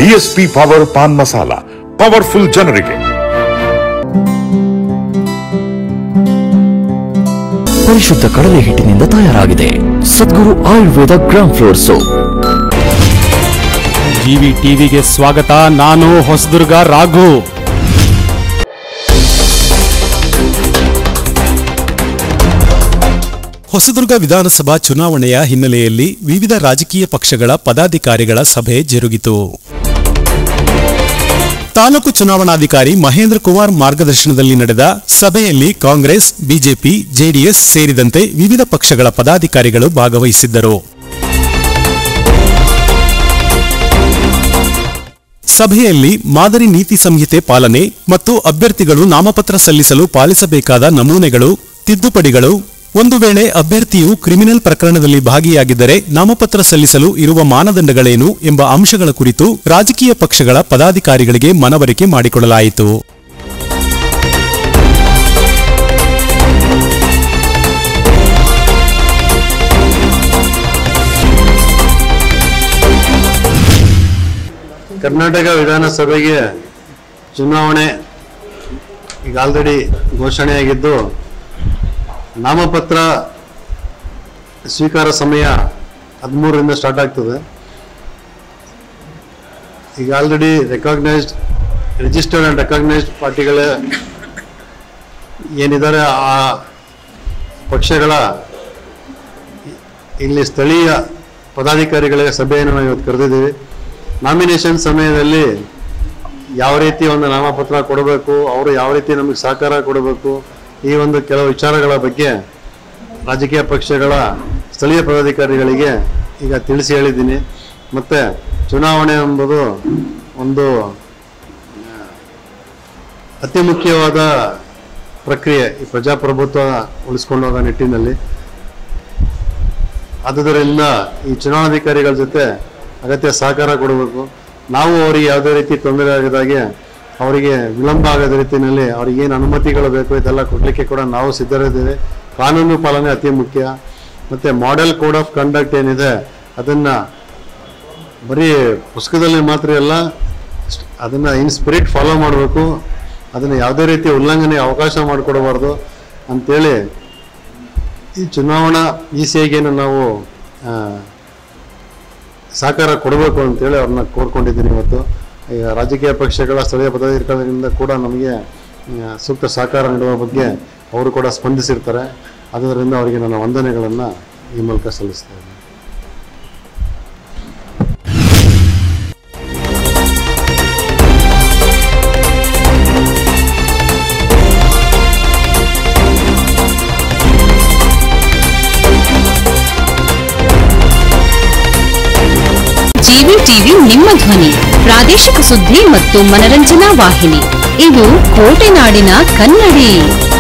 DSP Power Pan Masala, powerful ಜನರಿಗೆ. ಪರಿಶುದ್ಧ ಕಡಲೆ ಹಿಟ್ಟಿನಿಂದ ತಯಾರಾಗಿದೆ Sadguru Ayurveda gram flour soap. GV ಟಿವಿಗೆ ಸ್ವಾಗತ. ನಾನು ಹೊಸದುರ್ಗ ರಾಘು. ಹೊಸದುರ್ಗ ವಿಧಾನಸಭಾ ಚುನಾವಣೆಯ ಹಿನ್ನೆಲೆಯಲ್ಲಿ ವಿವಿಧ ರಾಜಕೀಯ ಪಕ್ಷಗಳ ಪದಾಧಿಕಾರಿಗಳ ಸಭೆ ಜರುಗಿತು. ತಾಲೂಕು ಚುನಾವಣಾಧಿಕಾರಿ ಮಹೇಂದ್ರ ಕುಮಾರ್ ಮಾರ್ಗದರ್ಶನದಲ್ಲಿ ನಡೆದ ಸಭೆಯಲ್ಲಿ ಕಾಂಗ್ರೆಸ್, ಬಿಜೆಪಿ, ಜೆಡಿಎಸ್ ಸೇರಿದಂತೆ ವಿವಿಧ ಪಕ್ಷಗಳ ಪದಾಧಿಕಾರಿಗಳು ಭಾಗವಹಿಸಿದ್ದರು. ಸಭೆಯಲ್ಲಿ ಮಾದರಿ ನೀತಿ ಸಂಹಿತೆ ಪಾಲನೆ ಮತ್ತು ಅಭ್ಯರ್ಥಿಗಳು ನಾಮಪತ್ರ ಸಲ್ಲಿಸಲು ಪಾಲಿಸಬೇಕಾದ ನಮೂನೆಗಳು, ತಿದ್ದುಪಡಿಗಳು, ಒಂದು ವೇಳೆ ಅಭ್ಯರ್ಥಿಯು ಕ್ರಿಮಿನಲ್ ಪ್ರಕರಣದಲ್ಲಿ ಭಾಗಿಯಾಗಿದ್ದರೆ ನಾಮಪತ್ರ ಸಲ್ಲಿಸಲು ಇರುವ ಮಾನದಂಡಗಳೇನು ಎಂಬ ಅಂಶಗಳ ಕುರಿತು ರಾಜಕೀಯ ಪಕ್ಷಗಳ ಪದಾಧಿಕಾರಿಗಳಿಗೆ ಮನವರಿಕೆ ಮಾಡಿಕೊಡಲಾಯಿತು. ಕರ್ನಾಟಕ ವಿಧಾನಸಭೆಗೆ ಚುನಾವಣೆ ಈಗ ಆಲ್ರೆಡಿ ಘೋಷಣೆಯಾಗಿದ್ದು, ನಾಮಪತ್ರ ಸ್ವೀಕಾರ ಸಮಯ 13ರಿಂದ ಸ್ಟಾರ್ಟ್ ಆಗ್ತದೆ. ಈಗ ಆಲ್ರೆಡಿ ರಿಜಿಸ್ಟರ್ಡ್ ಆ್ಯಂಡ್ ರೆಕಾಗ್ನೈಸ್ಡ್ ಪಾರ್ಟಿಗಳ ಏನಿದ್ದಾರೆ ಆ ಪಕ್ಷಗಳ ಇಲ್ಲಿ ಸ್ಥಳೀಯ ಪದಾಧಿಕಾರಿಗಳ ಸಭೆಯನ್ನು ನಾವು ಇವತ್ತು ಕರೆದಿದ್ದೀವಿ. ನಾಮಿನೇಷನ್ ಸಮಯದಲ್ಲಿ ಯಾವ ರೀತಿ ಒಂದು ನಾಮಪತ್ರ ಕೊಡಬೇಕು, ಅವರು ಯಾವ ರೀತಿ ನಮಗೆ ಸಹಕಾರ ಕೊಡಬೇಕು, ಈ ಒಂದು ಕೆಲವು ವಿಚಾರಗಳ ಬಗ್ಗೆ ರಾಜಕೀಯ ಪಕ್ಷಗಳ ಸ್ಥಳೀಯ ಪದಾಧಿಕಾರಿಗಳಿಗೆ ಈಗ ತಿಳಿಸಿ ಹೇಳಿದ್ದೀನಿ. ಮತ್ತು ಚುನಾವಣೆ ಎಂಬುದು ಒಂದು ಅತಿ ಮುಖ್ಯವಾದ ಪ್ರಕ್ರಿಯೆ ಈ ಪ್ರಜಾಪ್ರಭುತ್ವ ಉಳಿಸ್ಕೊಂಡು ಹೋಗೋ ನಿಟ್ಟಿನಲ್ಲಿ. ಆದುದರಿಂದ ಈ ಚುನಾವಣಾಧಿಕಾರಿಗಳ ಜೊತೆ ಅಗತ್ಯ ಸಹಕಾರ ಕೊಡಬೇಕು. ನಾವು ಅವರಿಗೆ ಯಾವುದೇ ರೀತಿ ತೊಂದರೆ ಆಗದಾಗೆ, ಅವರಿಗೆ ವಿಳಂಬ ಆಗದ ರೀತಿಯಲ್ಲಿ ಅವ್ರಿಗೇನು ಅನುಮತಿಗಳು ಬೇಕು ಇದೆಲ್ಲ ಕೊಡಲಿಕ್ಕೆ ಕೂಡ ನಾವು ಸಿದ್ಧರಿದ್ದೇವೆ. ಕಾನೂನು ಪಾಲನೆ ಅತಿ ಮುಖ್ಯ. ಮತ್ತು ಮಾಡೆಲ್ ಕೋಡ್ ಆಫ್ ಕಂಡಕ್ಟ್ ಏನಿದೆ ಅದನ್ನು ಬರೀ ಪುಸ್ತಕದಲ್ಲಿ ಮಾತ್ರ ಅಲ್ಲ, ಅದನ್ನು ಇನ್ ಸ್ಪಿರಿಟ್ ಫಾಲೋ ಮಾಡಬೇಕು. ಅದನ್ನು ಯಾವುದೇ ರೀತಿ ಉಲ್ಲಂಘನೆ ಅವಕಾಶ ಮಾಡಿಕೊಡಬಾರ್ದು ಅಂಥೇಳಿ ಈ ಚುನಾವಣಾ ECIಗೇನು ನಾವು ಸಹಕಾರ ಕೊಡಬೇಕು ಅಂತೇಳಿ ಅವ್ರನ್ನ ಕೋರ್ಕೊಂಡಿದ್ದೀನಿ. ಇವತ್ತು ಈಗ ರಾಜಕೀಯ ಪಕ್ಷಗಳ ಸ್ಥಳೀಯ ಪದಾಧಿಕಾರಿಗಳಿಂದ ಕೂಡ ನಮಗೆ ಸೂಕ್ತ ಸಹಕಾರ ನೀಡುವ ಬಗ್ಗೆ ಅವರು ಕೂಡ ಸ್ಪಂದಿಸಿರ್ತಾರೆ. ಆದ್ದರಿಂದ ಅವರಿಗೆ ನನ್ನ ವಂದನೆಗಳನ್ನು ಈ ಮೂಲಕ ಸಲ್ಲಿಸ್ತಾ ಇದ್ದೀನಿ. ಜಿವಿ ಟಿವಿ ನಿಮ್ಮ ಧ್ವನಿ, ಪ್ರಾದೇಶಿಕ ಸುದ್ದಿ ಮತ್ತು ಮನರಂಜನಾ ವಾಹಿನಿ. ಇದು ಕೋಟೆನಾಡಿನ ಕನ್ನಡಿ.